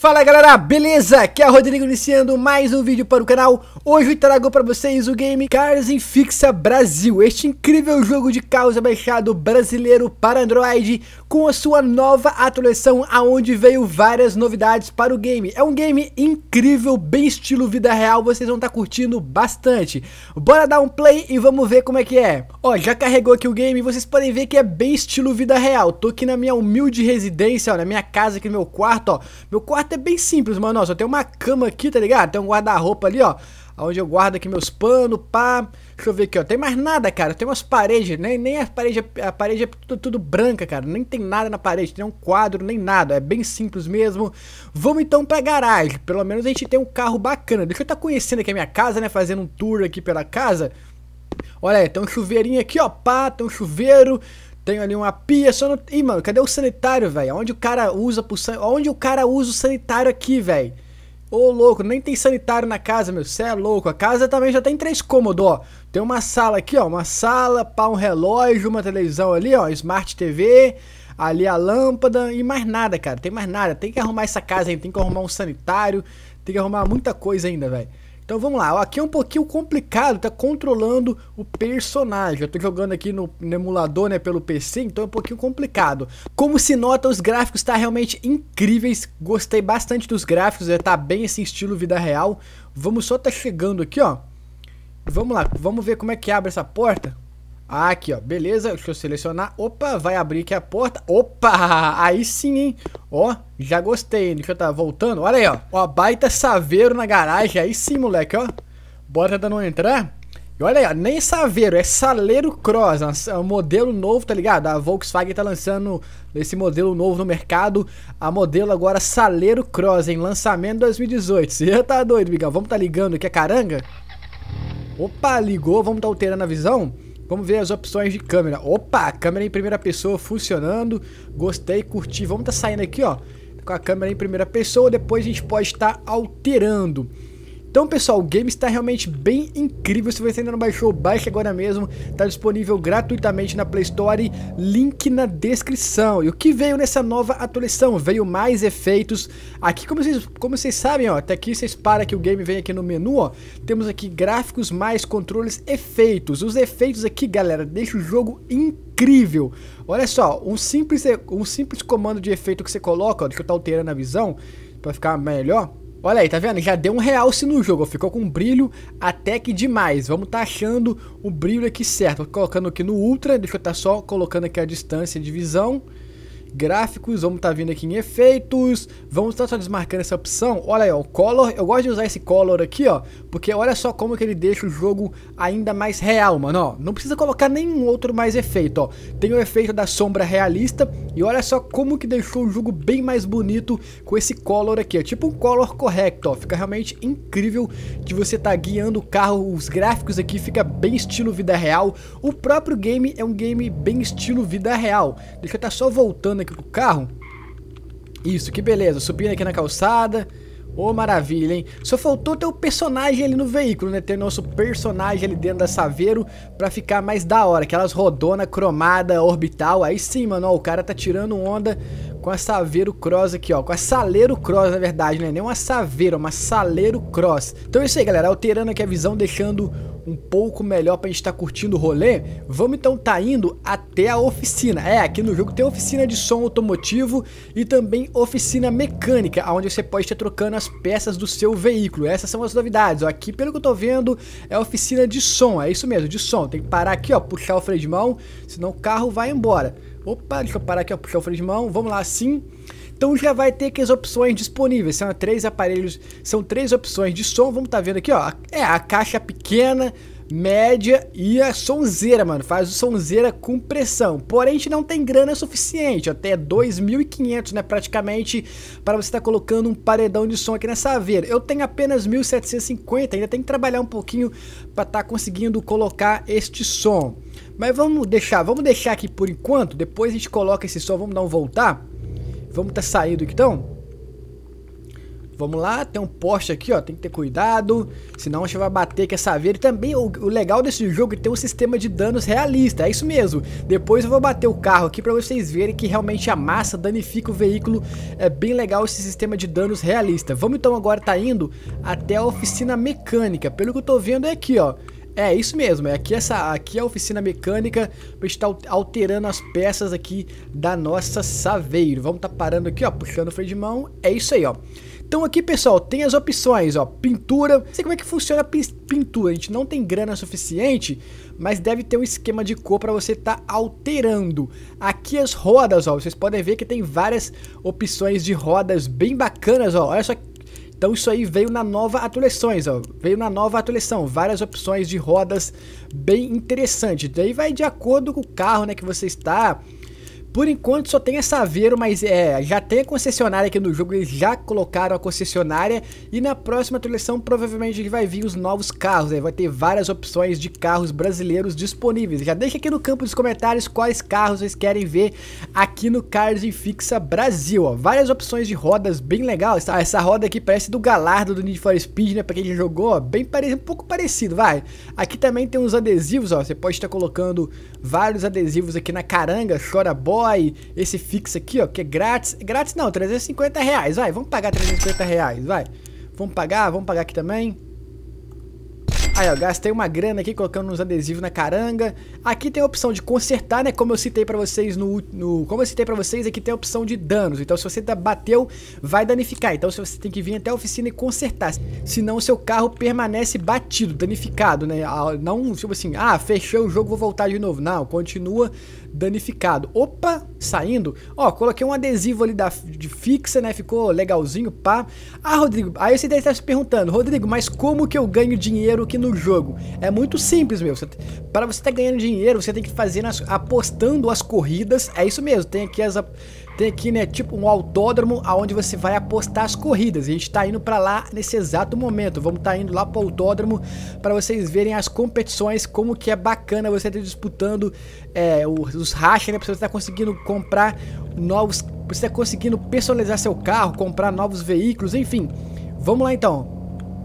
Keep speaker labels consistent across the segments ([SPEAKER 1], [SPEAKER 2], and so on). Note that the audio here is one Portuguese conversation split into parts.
[SPEAKER 1] Fala galera, beleza? Aqui é o Rodrigo iniciando mais um vídeo para o canal. Hoje eu trago para vocês o game Cars in Fixa Brasil, este incrível jogo de carros abaixado brasileiro para Android, com a sua nova atualização, aonde veio várias novidades para o game. É um game incrível, bem estilo vida real, vocês vão estar curtindo bastante. Bora dar um play e vamos ver como é que é. Ó, já carregou aqui o game, vocês podem ver que é bem estilo vida real. Tô aqui na minha humilde residência, ó, na minha casa, aqui no meu quarto, ó. Meu quarto é bem simples, mano, ó, só tem uma cama aqui, tá ligado? Tem um guarda-roupa ali, ó, onde eu guardo aqui meus panos, pá. Deixa eu ver aqui, ó, tem mais nada, cara, tem umas paredes, nem a parede é tudo branca, cara, nem tem nada na parede, nem um quadro, nem nada, é bem simples mesmo. Vamos então pra garagem, pelo menos a gente tem um carro bacana. Deixa eu estar conhecendo aqui a minha casa, né, fazendo um tour aqui pela casa. Olha aí, tem um chuveirinho aqui, ó, pá, tem um chuveiro. Tem ali uma pia, só não... Ih, mano, cadê o sanitário, velho? Onde o cara usa Onde o cara usa o sanitário aqui, velho? Ô, louco, nem tem sanitário na casa, meu. Cê é louco. A casa também já tem 3 cômodos, ó. Tem uma sala aqui, ó. Uma sala, pá, um relógio, uma televisão ali, ó. Smart TV. Ali a lâmpada e mais nada, cara. Tem mais nada. Tem que arrumar essa casa ainda. Tem que arrumar um sanitário. Tem que arrumar muita coisa ainda, velho. Então vamos lá, aqui é um pouquinho complicado, tá controlando o personagem. Eu tô jogando aqui no emulador, né, pelo PC, então é um pouquinho complicado. Como se nota, os gráficos tá realmente incríveis, gostei bastante dos gráficos, tá bem esse estilo vida real. Vamos só tá chegando aqui, ó. Vamos lá, vamos ver como é que abre essa porta. Aqui, ó, beleza, deixa eu selecionar. Opa, vai abrir aqui a porta. Opa, aí sim, hein. Ó, já gostei, deixa eu tá voltando. Olha aí, ó, ó, baita saveiro na garagem. Aí sim, moleque, ó. Bora tentando entrar. E olha aí, ó, nem saveiro, é Saleiro Cross. É um modelo novo, tá ligado? A Volkswagen tá lançando esse modelo novo no mercado. A modelo agora Saleiro Cross, em lançamento 2018. Você já tá doido, Miguel? Vamos tá ligando aqui a caranga? Opa, ligou, vamos tá alterando a visão. Vamos ver as opções de câmera. Opa, câmera em primeira pessoa funcionando. Gostei, curti. Vamos tá saindo aqui, ó, com a câmera em primeira pessoa. Depois a gente pode estar alterando. Então, pessoal, o game está realmente bem incrível. Se você ainda não baixou, baixe agora mesmo. Está disponível gratuitamente na Play Store. Link na descrição. E o que veio nessa nova atualização? Veio mais efeitos. Aqui, como vocês sabem, ó, até aqui vocês param que o game vem aqui no menu, ó. Temos aqui gráficos, mais controles, efeitos. Os efeitos aqui, galera, deixam o jogo incrível. Olha só, um simples comando de efeito que você coloca, ó, deixa eu estar alterando a visão para ficar melhor. Olha aí, tá vendo? Já deu um realce no jogo, ficou com um brilho até que demais. Vamos tá achando o brilho aqui certo. Vou colocando aqui no Ultra, deixa eu tá só colocando aqui a distância de visão. Gráficos, vamos tá vindo aqui em efeitos. Vamos tá só desmarcando essa opção. Olha aí, ó, o color, eu gosto de usar esse color aqui, ó, porque olha só como que ele deixa o jogo ainda mais real, mano, ó. Não precisa colocar nenhum outro mais efeito, ó. Tem o efeito da sombra realista e olha só como que deixou o jogo bem mais bonito com esse color aqui, ó. Tipo um color correto, ó. Fica realmente incrível de você tá guiando o carro. Os gráficos aqui fica bem estilo vida real. O próprio game é um game bem estilo vida real. Deixa eu tá só voltando aqui pro carro. Isso, que beleza, subindo aqui na calçada. Ô, maravilha, hein? Só faltou ter o personagem ali no veículo, né? Ter nosso personagem ali dentro da Saveiro pra ficar mais da hora. Aquelas rodona cromada orbital. Aí sim, mano, ó, o cara tá tirando onda com a Saveiro Cross aqui, ó. Com a Saleiro Cross, na verdade, né? Nem uma Saveiro, uma Saleiro Cross. Então é isso aí, galera. Alterando aqui a visão, deixando um pouco melhor pra gente tá curtindo o rolê. Vamos então tá indo até a oficina. É, aqui no jogo tem oficina de som automotivo e também oficina mecânica, onde você pode estar trocando as peças do seu veículo. Essas são as novidades, ó. Aqui, pelo que eu tô vendo, é a oficina de som. É isso mesmo, de som. Tem que parar aqui, ó, puxar o freio de mão, senão o carro vai embora. Opa, deixa eu parar aqui, ó, puxar o freio de mão. Vamos lá, assim. Então já vai ter aqui as opções disponíveis. São 3 aparelhos, são 3 opções de som. Vamos tá vendo aqui, ó. É a caixa pequena, média e a sonzeira, mano. Faz o sonzeira com pressão. Porém, a gente não tem grana suficiente. Até 2.500, né, praticamente, para você estar colocando um paredão de som aqui nessa Saveiro. Eu tenho apenas 1.750. Ainda tem que trabalhar um pouquinho para estar conseguindo colocar este som. Mas vamos deixar aqui por enquanto. Depois a gente coloca esse som. Vamos dar um voltar. Vamos tá saindo aqui, então. Vamos lá, tem um poste aqui, ó, tem que ter cuidado, senão a gente vai bater com essa veira. E também o legal desse jogo é que tem um sistema de danos realista, é isso mesmo. Depois eu vou bater o carro aqui pra vocês verem que realmente amassa, danifica o veículo. É bem legal esse sistema de danos realista. Vamos então agora tá indo até a oficina mecânica. Pelo que eu tô vendo é aqui, ó. É isso mesmo, aqui é a oficina mecânica pra gente tá alterando as peças aqui da nossa Saveiro. Vamos tá parando aqui, ó, puxando o freio de mão, é isso aí, ó. Então aqui, pessoal, tem as opções, ó, pintura. Não sei como é que funciona a pintura, a gente não tem grana suficiente, mas deve ter um esquema de cor para você tá alterando. Aqui as rodas, ó, vocês podem ver que tem várias opções de rodas bem bacanas, ó, olha só. Então isso aí veio na nova atualizações, ó, veio na nova atualização, várias opções de rodas bem interessantes. Daí vai de acordo com o carro, né, que você está. Por enquanto só tem a Saveiro, mas já tem a concessionária aqui no jogo, eles já colocaram a concessionária. E na próxima atualização provavelmente vai vir os novos carros, vai ter várias opções de carros brasileiros disponíveis. Já deixa aqui no campo dos comentários quais carros vocês querem ver aqui no Cars e Fixa Brasil, ó. Várias opções de rodas bem legal. Essa roda aqui parece do Galardo do Need for Speed, né, pra quem já jogou, ó, bem parecido, um pouco parecido, vai. Aqui também tem uns adesivos, ó, você pode estar colocando vários adesivos aqui na caranga, Chora Boy. Esse Fixa aqui, ó, que é grátis. Grátis não, R$350, vai, vamos pagar R$350, vai. Vamos pagar aqui também. Aí, ó, gastei uma grana aqui colocando uns adesivos na caranga. Aqui tem a opção de consertar, né? Como eu citei pra vocês aqui tem a opção de danos. Então, se você bateu, vai danificar. Então, você tem que vir até a oficina e consertar. Senão, o seu carro permanece batido, danificado, né? Não, tipo assim, fechou o jogo, vou voltar de novo. Não, continua danificado. Opa, saindo. Ó, coloquei um adesivo ali de Fixa, né? Ficou legalzinho, pá. Rodrigo, aí você deve estar se perguntando, Rodrigo, mas como que eu ganho dinheiro aqui no jogo? É muito simples, meu. Para você estar ganhando dinheiro, você tem que fazer apostando as corridas. É isso mesmo, tem aqui, né, tipo um autódromo aonde você vai apostar as corridas. A gente tá indo pra lá nesse exato momento. Vamos tá indo lá pro autódromo para vocês verem as competições, como que é bacana você estar disputando os rachas, né, pra você estar conseguindo comprar novos, você tá conseguindo personalizar seu carro, comprar novos veículos, enfim. Vamos lá então.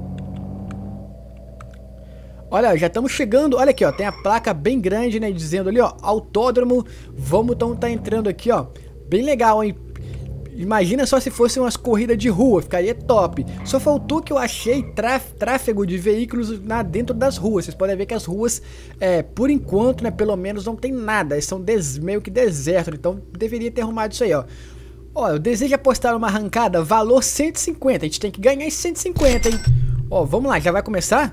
[SPEAKER 1] Olha, já estamos chegando, olha aqui, ó, tem a placa bem grande, né, dizendo ali, ó, autódromo. Vamos então tá entrando aqui, ó. Bem legal, hein? Imagina só se fosse umas corridas de rua, ficaria top. Só faltou que eu achei tráfego de veículos dentro das ruas. Vocês podem ver que as ruas, por enquanto, né, pelo menos não tem nada. Eles são meio que deserto, então deveria ter arrumado isso aí, ó. Ó, eu desejo apostar numa arrancada, valor 150. A gente tem que ganhar esse 150, hein? Ó, vamos lá, já vai começar?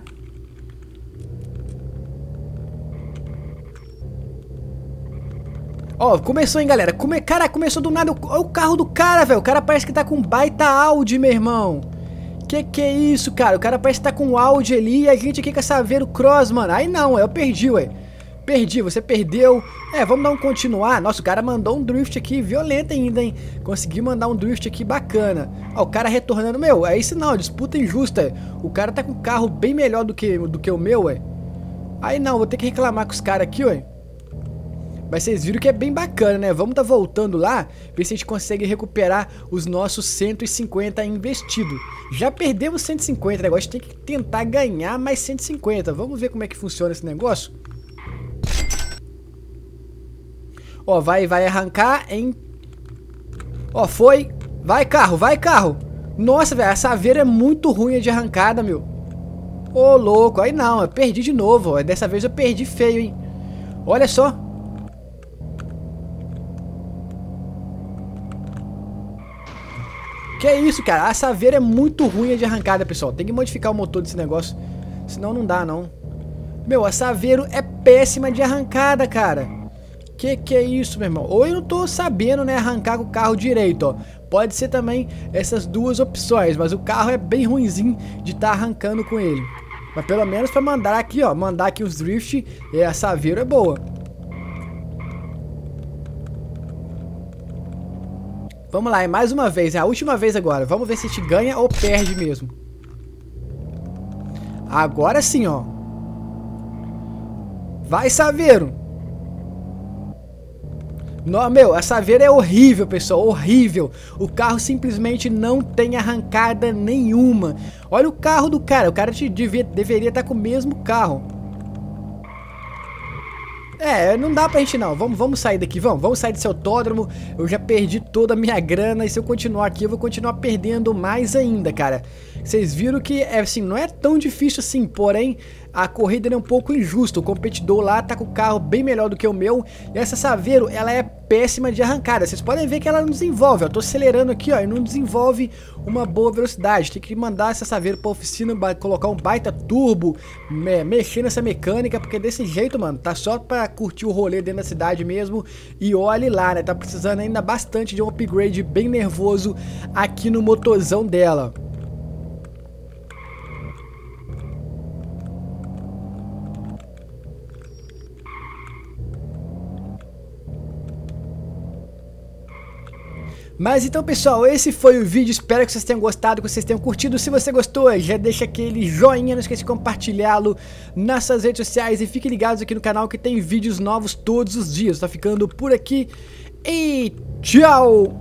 [SPEAKER 1] Ó, começou, hein, galera. Cara, começou do nada. Olha o carro do cara, velho. O cara parece que tá com um baita Audi, meu irmão. Que é isso, cara? O cara parece que tá com um Audi ali e a gente aqui com a Saveiro Cross, mano. Aí não, eu perdi, ué. Perdi, você perdeu. Vamos dar um continuar. Nossa, o cara mandou um drift aqui violento ainda, hein. Conseguiu mandar um drift aqui bacana. Ó, o cara retornando. Meu, é isso não, disputa injusta. O cara tá com um carro bem melhor do que o meu, ué. Aí não, vou ter que reclamar com os caras aqui, ué. Mas vocês viram que é bem bacana, né? Vamos tá voltando lá, ver se a gente consegue recuperar os nossos 150 investidos. Já perdemos 150, né? Agora a gente tem que tentar ganhar mais 150. Vamos ver como é que funciona esse negócio. Ó, vai arrancar em... Ó, foi. Vai, carro, vai, carro. Nossa, velho, a Saveiro é muito ruim de arrancada, meu. Ô, louco. Aí não, eu perdi de novo, ó. Dessa vez eu perdi feio, hein. Olha só. Que é isso, cara? A Saveiro é muito ruim de arrancada, pessoal. Tem que modificar o motor desse negócio. Senão não dá, não. Meu, a Saveiro é péssima de arrancada, cara. Que é isso, meu irmão? Ou eu não tô sabendo, né, arrancar com o carro direito, ó. Pode ser também essas duas opções. Mas o carro é bem ruinzinho de estar arrancando com ele. Mas pelo menos pra mandar aqui, ó. Mandar aqui os drift, a Saveiro é boa. Vamos lá, é mais uma vez, é a última vez agora. Vamos ver se a gente ganha ou perde mesmo. Agora sim, ó. Vai, Saveiro. Não, meu, a Saveiro é horrível, pessoal, horrível. O carro simplesmente não tem arrancada nenhuma. Olha o carro do cara, o cara deveria estar com o mesmo carro. Não dá pra gente não, vamos sair daqui, vamos sair desse autódromo. Eu já perdi toda a minha grana e se eu continuar aqui eu vou continuar perdendo mais ainda, cara. Vocês viram que, assim, não é tão difícil assim, porém a corrida é um pouco injusta. O competidor lá tá com o carro bem melhor do que o meu e essa Saveiro, ela é péssima de arrancada. Vocês podem ver que ela não desenvolve, eu tô acelerando aqui, ó, e não desenvolve uma boa velocidade. Tem que mandar essa Saveiro pra oficina, colocar um baita turbo, mexer nessa mecânica, porque desse jeito, mano, tá só pra curtir o rolê dentro da cidade mesmo. E olhe lá, né, tá precisando ainda bastante de um upgrade bem nervoso aqui no motorzão dela. Mas então, pessoal, esse foi o vídeo, espero que vocês tenham gostado, que vocês tenham curtido. Se você gostou, já deixa aquele joinha, não esqueça de compartilhá-lo nas suas redes sociais e fiquem ligados aqui no canal que tem vídeos novos todos os dias. Tá ficando por aqui e tchau!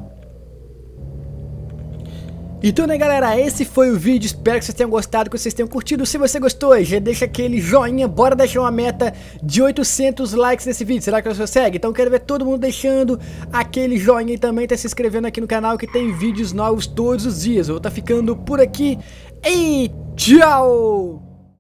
[SPEAKER 1] Então, né, galera, esse foi o vídeo, espero que vocês tenham gostado, que vocês tenham curtido. Se você gostou, já deixa aquele joinha, bora deixar uma meta de 800 likes nesse vídeo. Será que você consegue? Então quero ver todo mundo deixando aquele joinha e também tá se inscrevendo aqui no canal que tem vídeos novos todos os dias. Eu vou tá ficando por aqui e tchau!